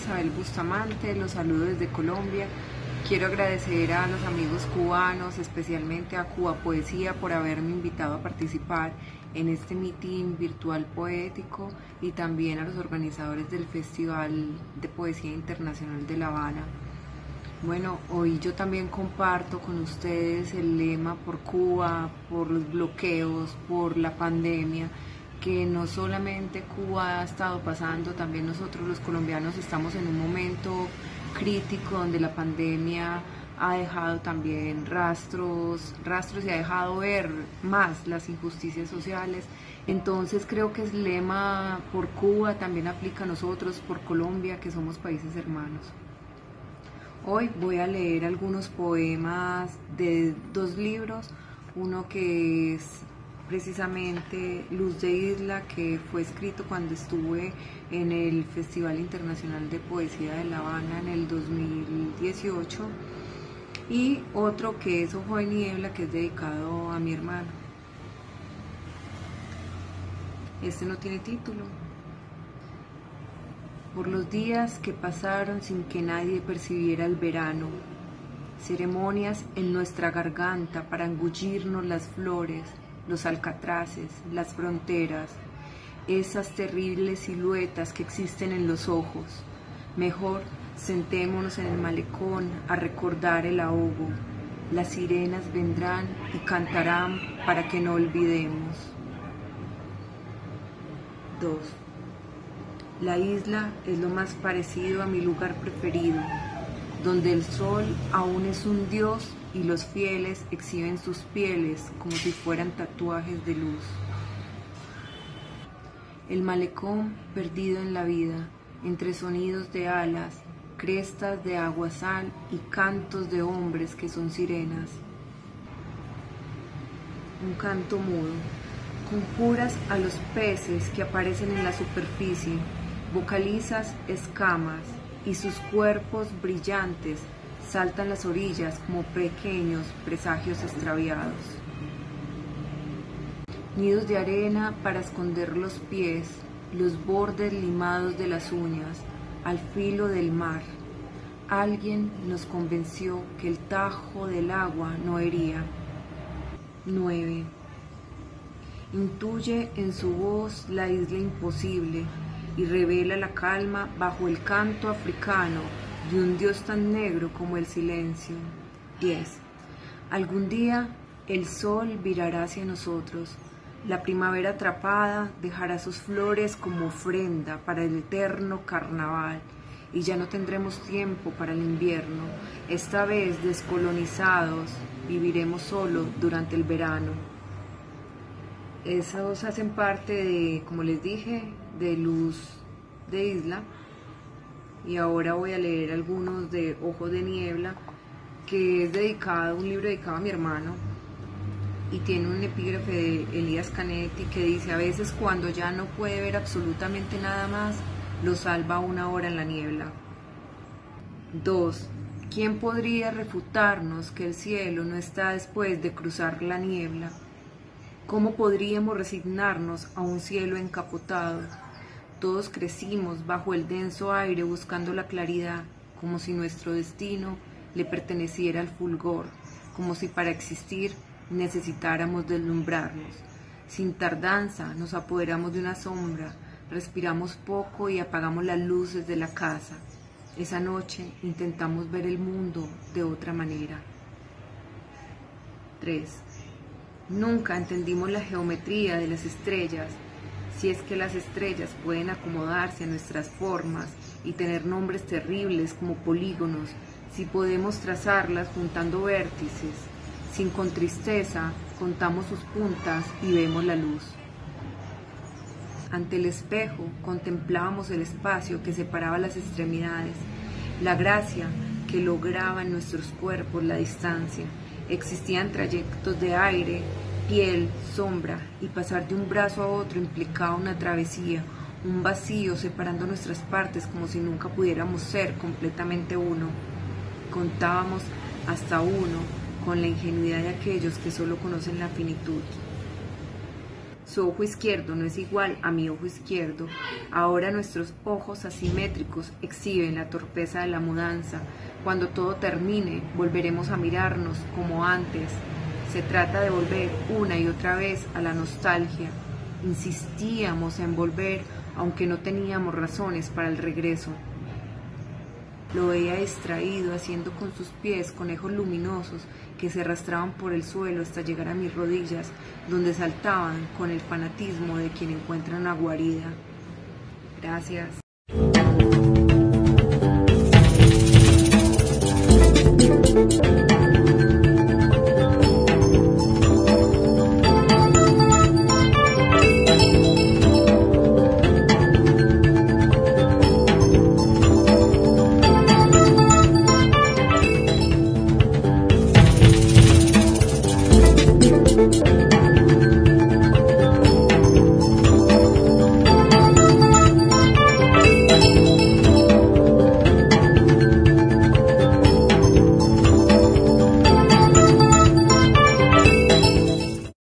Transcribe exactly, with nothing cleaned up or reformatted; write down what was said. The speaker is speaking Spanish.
Isabel Bustamante, los saludo desde Colombia. Quiero agradecer a los amigos cubanos, especialmente a Cuba Poesía, por haberme invitado a participar en este mitin virtual poético, y también a los organizadores del Festival de Poesía Internacional de La Habana. Bueno, hoy yo también comparto con ustedes el lema por Cuba, por los bloqueos, por la pandemia, que no solamente Cuba ha estado pasando, también nosotros los colombianos estamos en un momento crítico donde la pandemia ha dejado también rastros, rastros y ha dejado ver más las injusticias sociales. Entonces creo que el lema por Cuba también aplica a nosotros, por Colombia, que somos países hermanos. Hoy voy a leer algunos poemas de dos libros, uno que es precisamente Luz de Isla, que fue escrito cuando estuve en el Festival Internacional de Poesía de La Habana en el dos mil dieciocho, y otro que es Ojo de Niebla, que es dedicado a mi hermano. Este no tiene título. Por los días que pasaron sin que nadie percibiera el verano, ceremonias en nuestra garganta para engullirnos las flores, los alcatraces, las fronteras, esas terribles siluetas que existen en los ojos. Mejor sentémonos en el malecón a recordar el ahogo. Las sirenas vendrán y cantarán para que no olvidemos. dos. La isla es lo más parecido a mi lugar preferido, donde el sol aún es un dios y los fieles exhiben sus pieles como si fueran tatuajes de luz. El malecón perdido en la vida, entre sonidos de alas, crestas de aguasal y cantos de hombres que son sirenas. Un canto mudo. Conjuras a los peces que aparecen en la superficie, vocalizas escamas, y sus cuerpos brillantes saltan las orillas como pequeños presagios extraviados. Nidos de arena para esconder los pies, los bordes limados de las uñas, al filo del mar. Alguien nos convenció que el tajo del agua no hería. nueve. Intuye en su voz la isla imposible y revela la calma bajo el canto africano de un dios tan negro como el silencio. diez. Algún día el sol virará hacia nosotros. La primavera atrapada dejará sus flores como ofrenda para el eterno carnaval, y ya no tendremos tiempo para el invierno. Esta vez, descolonizados, viviremos solo durante el verano. Esos hacen parte de, como les dije, de Luz de Isla. Y ahora voy a leer algunos de Ojo de Niebla, que es dedicado, un libro dedicado a mi hermano, y tiene un epígrafe de Elías Canetti que dice: a veces cuando ya no puede ver absolutamente nada más, lo salva una hora en la niebla. dos. ¿Quién podría refutarnos que el cielo no está después de cruzar la niebla? ¿Cómo podríamos resignarnos a un cielo encapotado? Todos crecimos bajo el denso aire buscando la claridad, como si nuestro destino le perteneciera al fulgor, como si para existir necesitáramos deslumbrarnos. Sin tardanza nos apoderamos de una sombra, respiramos poco y apagamos las luces de la casa. Esa noche intentamos ver el mundo de otra manera. tres. Nunca entendimos la geometría de las estrellas, si es que las estrellas pueden acomodarse a nuestras formas y tener nombres terribles como polígonos, si podemos trazarlas juntando vértices, sin con tristeza contamos sus puntas y vemos la luz. Ante el espejo contemplábamos el espacio que separaba las extremidades, la gracia que lograba en nuestros cuerpos la distancia. Existían trayectos de aire, piel, sombra, y pasar de un brazo a otro implicaba una travesía, un vacío separando nuestras partes como si nunca pudiéramos ser completamente uno. Contábamos hasta uno con la ingenuidad de aquellos que solo conocen la finitud. Su ojo izquierdo no es igual a mi ojo izquierdo. Ahora nuestros ojos asimétricos exhiben la torpeza de la mudanza. Cuando todo termine, volveremos a mirarnos como antes. Se trata de volver una y otra vez a la nostalgia. Insistíamos en volver, aunque no teníamos razones para el regreso. Lo veía distraído, haciendo con sus pies conejos luminosos que se arrastraban por el suelo hasta llegar a mis rodillas, donde saltaban con el fanatismo de quien encuentra una guarida. Gracias.